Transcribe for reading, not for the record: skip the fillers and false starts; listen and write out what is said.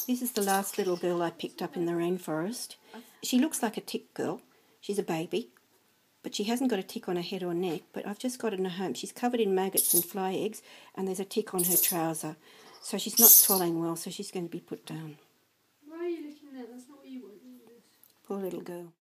This is the last little girl I picked up in the rainforest. She looks like a tick girl. She's a baby, but she hasn't got a tick on her head or neck, but I've just got in her home. She's covered in maggots and fly eggs, and there's a tick on her trouser. So she's not swallowing well, so she's going to be put down. Why are you looking at that? That's not what you want. Poor little girl.